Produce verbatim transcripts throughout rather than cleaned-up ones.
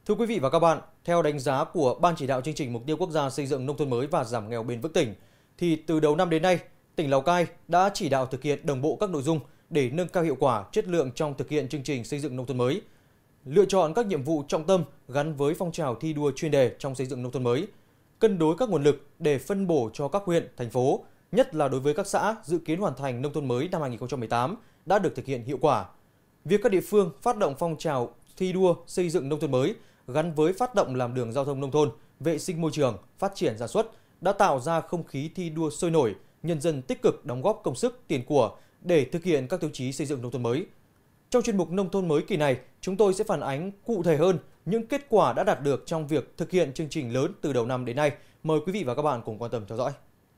Thưa quý vị và các bạn, theo đánh giá của Ban chỉ đạo chương trình mục tiêu quốc gia xây dựng nông thôn mới và giảm nghèo bền vững tỉnh, thì từ đầu năm đến nay, tỉnh Lào Cai đã chỉ đạo thực hiện đồng bộ các nội dung để nâng cao hiệu quả, chất lượng trong thực hiện chương trình xây dựng nông thôn mới, lựa chọn các nhiệm vụ trọng tâm gắn với phong trào thi đua chuyên đề trong xây dựng nông thôn mới, cân đối các nguồn lực để phân bổ cho các huyện, thành phố, nhất là đối với các xã dự kiến hoàn thành nông thôn mới năm hai nghìn không trăm mười tám đã được thực hiện hiệu quả. Việc các địa phương phát động phong trào thi đua xây dựng nông thôn mới gắn với phát động làm đường giao thông nông thôn, vệ sinh môi trường, phát triển sản xuất đã tạo ra không khí thi đua sôi nổi, nhân dân tích cực đóng góp công sức, tiền của để thực hiện các tiêu chí xây dựng nông thôn mới. Trong chuyên mục Nông thôn mới kỳ này, chúng tôi sẽ phản ánh cụ thể hơn những kết quả đã đạt được trong việc thực hiện chương trình lớn từ đầu năm đến nay. Mời quý vị và các bạn cùng quan tâm theo dõi.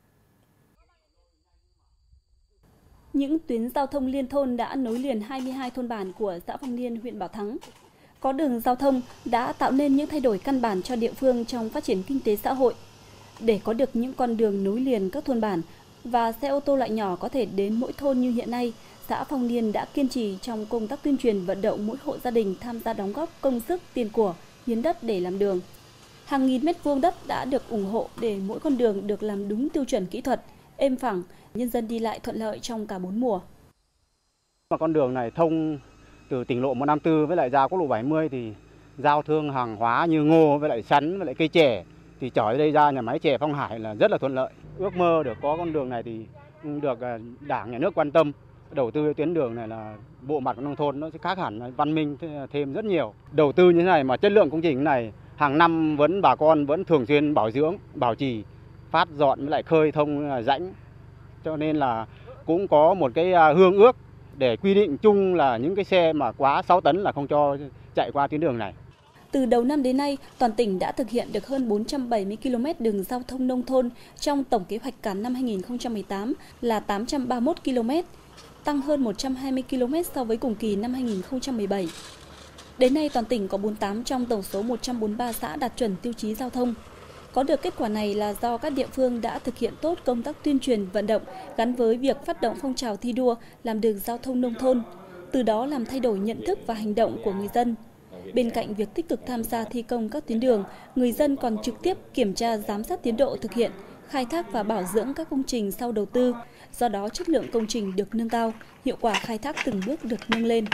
Những tuyến giao thông liên thôn đã nối liền hai mươi hai thôn bản của xã Phong Niên, huyện Bảo Thắng. Có đường giao thông đã tạo nên những thay đổi căn bản cho địa phương trong phát triển kinh tế xã hội. Để có được những con đường nối liền các thôn bản và xe ô tô loại nhỏ có thể đến mỗi thôn như hiện nay, xã Phong Niên đã kiên trì trong công tác tuyên truyền vận động mỗi hộ gia đình tham gia đóng góp công sức, tiền của, hiến đất để làm đường. Hàng nghìn mét vuông đất đã được ủng hộ để mỗi con đường được làm đúng tiêu chuẩn kỹ thuật, êm phẳng, nhân dân đi lại thuận lợi trong cả bốn mùa. Mà con đường này thông từ tỉnh lộ một năm tư với lại ra quốc lộ bảy mươi thì giao thương hàng hóa như ngô với lại sắn với lại cây chè thì chở đây ra nhà máy chè Phong Hải là rất là thuận lợi. Ước mơ được có con đường này thì được Đảng, Nhà nước quan tâm. Đầu tư tuyến đường này là bộ mặt của nông thôn nó sẽ khác hẳn, văn minh thêm rất nhiều. Đầu tư như thế này mà chất lượng công trình này hàng năm vẫn bà con vẫn thường xuyên bảo dưỡng, bảo trì, phát dọn với lại khơi thông rãnh. Cho nên là cũng có một cái hương ước để quy định chung là những cái xe mà quá sáu tấn là không cho chạy qua tuyến đường này. Từ đầu năm đến nay, toàn tỉnh đã thực hiện được hơn bốn trăm bảy mươi ki lô mét đường giao thông nông thôn trong tổng kế hoạch cả năm hai nghìn không trăm mười tám là tám trăm ba mươi mốt ki lô mét, tăng hơn một trăm hai mươi ki lô mét so với cùng kỳ năm hai nghìn không trăm mười bảy. Đến nay, toàn tỉnh có bốn mươi tám trong tổng số một trăm bốn mươi ba xã đạt chuẩn tiêu chí giao thông. Có được kết quả này là do các địa phương đã thực hiện tốt công tác tuyên truyền vận động gắn với việc phát động phong trào thi đua làm đường giao thông nông thôn, từ đó làm thay đổi nhận thức và hành động của người dân. Bên cạnh việc tích cực tham gia thi công các tuyến đường, người dân còn trực tiếp kiểm tra giám sát tiến độ thực hiện, khai thác và bảo dưỡng các công trình sau đầu tư. Do đó, chất lượng công trình được nâng cao, hiệu quả khai thác từng bước được nâng lên.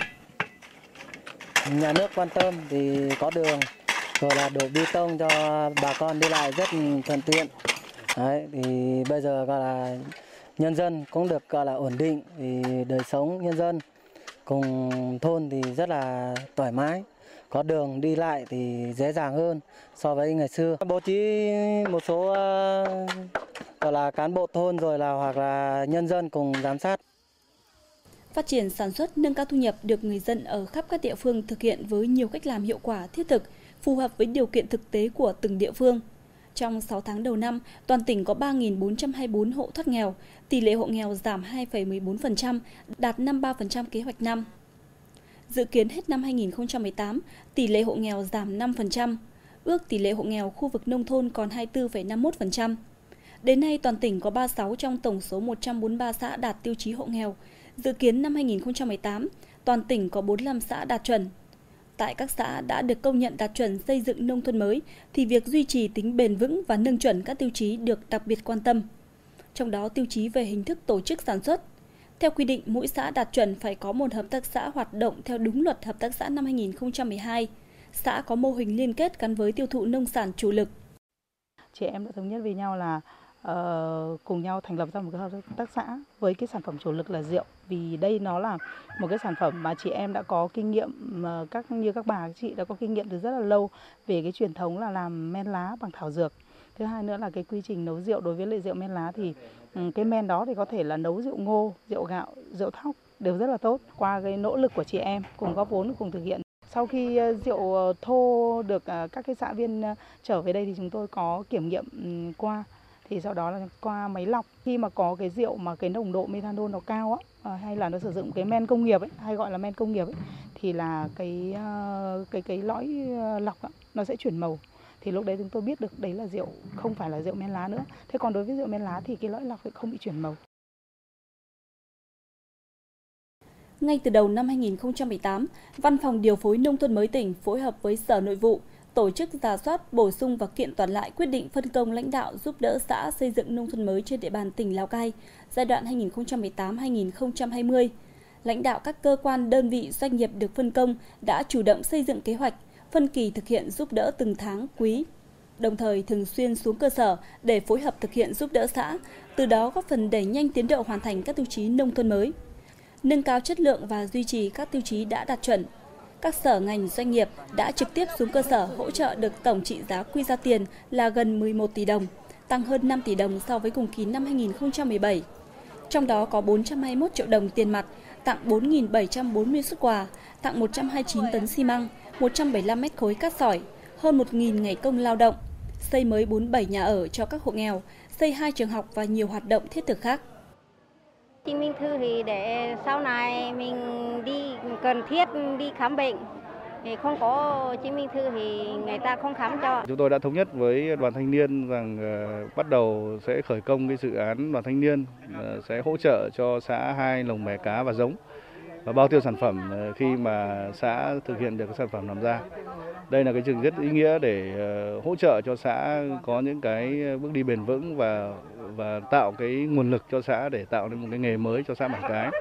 Nhà nước quan tâm thì có đường, rồi là đổ bê tông cho bà con đi lại rất thuận tiện. Đấy, thì bây giờ gọi là nhân dân cũng được gọi là ổn định, thì đời sống nhân dân cùng thôn thì rất là thoải mái. Có đường đi lại thì dễ dàng hơn so với ngày xưa. Bố trí một số gọi là cán bộ thôn rồi là hoặc là nhân dân cùng giám sát. Phát triển sản xuất, nâng cao thu nhập được người dân ở khắp các địa phương thực hiện với nhiều cách làm hiệu quả, thiết thực, phù hợp với điều kiện thực tế của từng địa phương. Trong sáu tháng đầu năm, toàn tỉnh có ba nghìn bốn trăm hai mươi tư hộ thoát nghèo, tỷ lệ hộ nghèo giảm hai phẩy mười bốn phần trăm, đạt năm mươi ba phần trăm kế hoạch năm. Dự kiến hết năm hai nghìn không trăm mười tám, tỷ lệ hộ nghèo giảm năm phần trăm, ước tỷ lệ hộ nghèo khu vực nông thôn còn hai mươi tư phẩy năm mươi mốt phần trăm. Đến nay, toàn tỉnh có ba mươi sáu trong tổng số một trăm bốn mươi ba xã đạt tiêu chí hộ nghèo. Dự kiến năm hai nghìn không trăm mười tám, toàn tỉnh có bốn mươi lăm xã đạt chuẩn. Tại các xã đã được công nhận đạt chuẩn xây dựng nông thôn mới, thì việc duy trì tính bền vững và nâng chuẩn các tiêu chí được đặc biệt quan tâm. Trong đó, tiêu chí về hình thức tổ chức sản xuất. Theo quy định, mỗi xã đạt chuẩn phải có một hợp tác xã hoạt động theo đúng luật hợp tác xã năm hai nghìn không trăm mười hai. Xã có mô hình liên kết gắn với tiêu thụ nông sản chủ lực. Chị em đã thống nhất với nhau là uh, cùng nhau thành lập ra một cái hợp tác xã với cái sản phẩm chủ lực là rượu. Vì đây nó là một cái sản phẩm mà chị em đã có kinh nghiệm, mà các như các bà các chị đã có kinh nghiệm từ rất là lâu về cái truyền thống là làm men lá bằng thảo dược. Thứ hai nữa là cái quy trình nấu rượu đối với lại rượu men lá thì cái men đó thì có thể là nấu rượu ngô, rượu gạo, rượu thóc đều rất là tốt. Qua cái nỗ lực của chị em cùng góp vốn cùng thực hiện. Sau khi rượu thô được các cái xã viên trở về đây thì chúng tôi có kiểm nghiệm qua. Thì sau đó là qua máy lọc, khi mà có cái rượu mà cái nồng độ methanol nó cao á, hay là nó sử dụng cái men công nghiệp ấy, hay gọi là men công nghiệp ấy, thì là cái cái cái lõi lọc á, nó sẽ chuyển màu. Thì lúc đấy chúng tôi biết được đấy là rượu, không phải là rượu men lá nữa. Thế còn đối với rượu men lá thì cái lõi lọc không bị chuyển màu. Ngay từ đầu năm hai nghìn không trăm mười tám, Văn phòng Điều phối Nông thôn mới tỉnh phối hợp với Sở Nội vụ, tổ chức rà soát, bổ sung và kiện toàn lại quyết định phân công lãnh đạo giúp đỡ xã xây dựng nông thôn mới trên địa bàn tỉnh Lào Cai giai đoạn hai nghìn không trăm mười tám đến hai nghìn không trăm hai mươi. Lãnh đạo các cơ quan, đơn vị, doanh nghiệp được phân công đã chủ động xây dựng kế hoạch, phân kỳ thực hiện giúp đỡ từng tháng, quý, đồng thời thường xuyên xuống cơ sở để phối hợp thực hiện giúp đỡ xã, từ đó góp phần đẩy nhanh tiến độ hoàn thành các tiêu chí nông thôn mới, nâng cao chất lượng và duy trì các tiêu chí đã đạt chuẩn. Các sở ngành doanh nghiệp đã trực tiếp xuống cơ sở hỗ trợ được tổng trị giá quy ra tiền là gần mười một tỷ đồng, tăng hơn năm tỷ đồng so với cùng kỳ năm hai nghìn không trăm mười bảy. Trong đó có bốn trăm hai mươi mốt triệu đồng tiền mặt, tặng bốn nghìn bảy trăm bốn mươi suất quà, tặng một trăm hai mươi chín tấn xi măng, một trăm bảy mươi lăm mét khối cát sỏi, hơn một nghìn ngày công lao động, xây mới bốn mươi bảy nhà ở cho các hộ nghèo, xây hai trường học và nhiều hoạt động thiết thực khác. Chứng minh thư thì để sau này mình đi cần thiết đi khám bệnh, thì không có chứng minh thư thì người ta không khám cho. Chúng tôi đã thống nhất với đoàn thanh niên rằng uh, bắt đầu sẽ khởi công cái dự án đoàn thanh niên uh, sẽ hỗ trợ cho xã hai lồng bè cá và giống và bao tiêu sản phẩm uh, khi mà xã thực hiện được cái sản phẩm làm ra. Đây là cái chương rất ý nghĩa để uh, hỗ trợ cho xã có những cái bước đi bền vững và và tạo cái nguồn lực cho xã để tạo nên một cái nghề mới cho xã Bản Cái.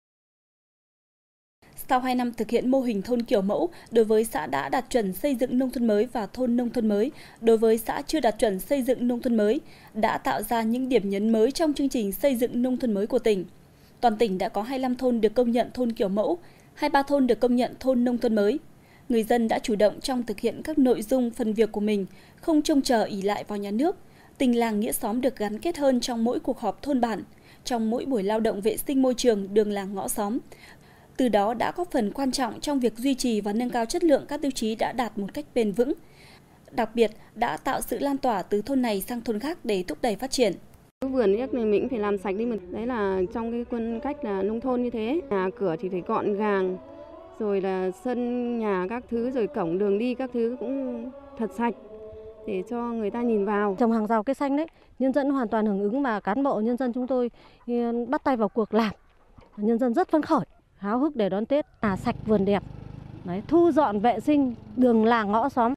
Sau hai năm thực hiện mô hình thôn kiểu mẫu đối với xã đã đạt chuẩn xây dựng nông thôn mới và thôn nông thôn mới, đối với xã chưa đạt chuẩn xây dựng nông thôn mới, đã tạo ra những điểm nhấn mới trong chương trình xây dựng nông thôn mới của tỉnh. Toàn tỉnh đã có hai mươi lăm thôn được công nhận thôn kiểu mẫu, hai mươi ba thôn được công nhận thôn nông thôn mới. Người dân đã chủ động trong thực hiện các nội dung phần việc của mình, không trông chờ ỷ lại vào nhà nước. Tình làng nghĩa xóm được gắn kết hơn trong mỗi cuộc họp thôn bản, trong mỗi buổi lao động vệ sinh môi trường đường làng ngõ xóm. Từ đó đã góp phần quan trọng trong việc duy trì và nâng cao chất lượng các tiêu chí đã đạt một cách bền vững. Đặc biệt, đã tạo sự lan tỏa từ thôn này sang thôn khác để thúc đẩy phát triển. Vườn nước này mình cũng phải làm sạch đi, mình đấy là trong cái quân cách là nông thôn như thế. Nhà cửa thì phải gọn gàng, rồi là sân nhà các thứ, rồi cổng đường đi các thứ cũng thật sạch để cho người ta nhìn vào. Trồng hàng rào cây xanh đấy, nhân dân hoàn toàn hưởng ứng và cán bộ nhân dân chúng tôi bắt tay vào cuộc làm. Nhân dân rất phấn khởi, háo hức để đón Tết, à sạch vườn đẹp, đấy, thu dọn vệ sinh đường làng ngõ xóm.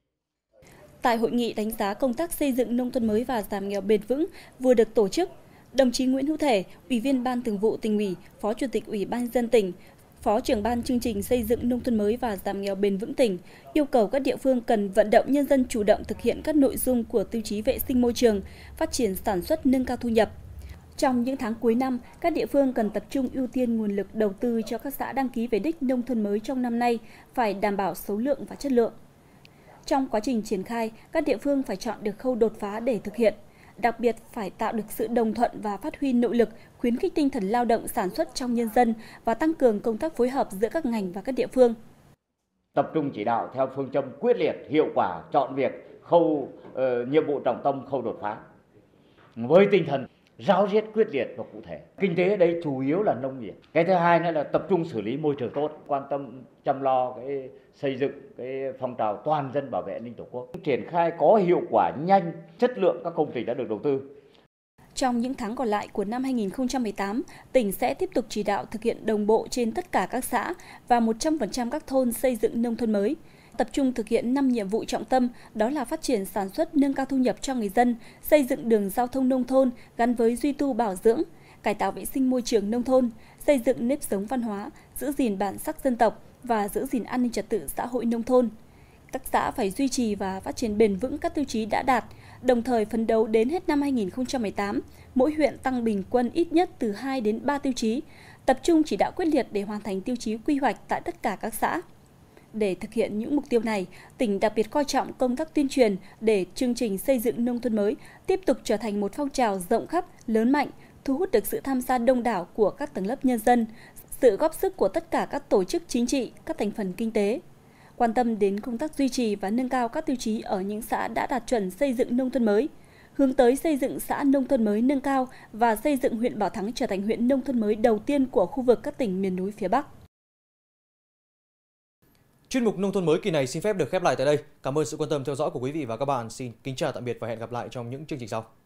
Tại hội nghị đánh giá công tác xây dựng nông thôn mới và giảm nghèo bền vững vừa được tổ chức, đồng chí Nguyễn Hữu Thể, Ủy viên Ban Thường vụ Tỉnh ủy, Phó Chủ tịch Ủy ban nhân dân tỉnh, Phó trưởng ban chương trình xây dựng nông thôn mới và giảm nghèo bền vững tỉnh yêu cầu các địa phương cần vận động nhân dân chủ động thực hiện các nội dung của tiêu chí vệ sinh môi trường, phát triển sản xuất, nâng cao thu nhập. Trong những tháng cuối năm, các địa phương cần tập trung ưu tiên nguồn lực đầu tư cho các xã đăng ký về đích nông thôn mới trong năm nay, phải đảm bảo số lượng và chất lượng. Trong quá trình triển khai, các địa phương phải chọn được khâu đột phá để thực hiện. Đặc biệt phải tạo được sự đồng thuận và phát huy nội lực, khuyến khích tinh thần lao động sản xuất trong nhân dân và tăng cường công tác phối hợp giữa các ngành và các địa phương. Tập trung chỉ đạo theo phương châm quyết liệt, hiệu quả, chọn việc, khâu uh, nhiệm vụ trọng tâm, khâu đột phá. Với tinh thần ráo riết, quyết liệt và cụ thể. Kinh tế ở đây chủ yếu là nông nghiệp. Cái thứ hai nữa là tập trung xử lý môi trường tốt, quan tâm chăm lo cái xây dựng cái phong trào toàn dân bảo vệ an ninh Tổ quốc. Triển khai có hiệu quả nhanh, chất lượng các công trình đã được đầu tư. Trong những tháng còn lại của năm hai nghìn không trăm mười tám, tỉnh sẽ tiếp tục chỉ đạo thực hiện đồng bộ trên tất cả các xã và một trăm phần trăm các thôn xây dựng nông thôn mới. Tập trung thực hiện năm nhiệm vụ trọng tâm, đó là phát triển sản xuất, nâng cao thu nhập cho người dân, xây dựng đường giao thông nông thôn gắn với duy tu bảo dưỡng, cải tạo vệ sinh môi trường nông thôn, xây dựng nếp sống văn hóa, giữ gìn bản sắc dân tộc và giữ gìn an ninh trật tự xã hội nông thôn. Các xã phải duy trì và phát triển bền vững các tiêu chí đã đạt, đồng thời phấn đấu đến hết năm hai nghìn không trăm mười tám, mỗi huyện tăng bình quân ít nhất từ hai đến ba tiêu chí, tập trung chỉ đạo quyết liệt để hoàn thành tiêu chí quy hoạch tại tất cả các xã. Để thực hiện những mục tiêu này, tỉnh đặc biệt coi trọng công tác tuyên truyền để chương trình xây dựng nông thôn mới tiếp tục trở thành một phong trào rộng khắp, lớn mạnh, thu hút được sự tham gia đông đảo của các tầng lớp nhân dân, sự góp sức của tất cả các tổ chức chính trị, các thành phần kinh tế. Quan tâm đến công tác duy trì và nâng cao các tiêu chí ở những xã đã đạt chuẩn xây dựng nông thôn mới, hướng tới xây dựng xã nông thôn mới nâng cao và xây dựng huyện Bảo Thắng trở thành huyện nông thôn mới đầu tiên của khu vực các tỉnh miền núi phía Bắc. Chuyên mục Nông thôn mới kỳ này xin phép được khép lại tại đây. Cảm ơn sự quan tâm theo dõi của quý vị và các bạn. Xin kính chào tạm biệt và hẹn gặp lại trong những chương trình sau.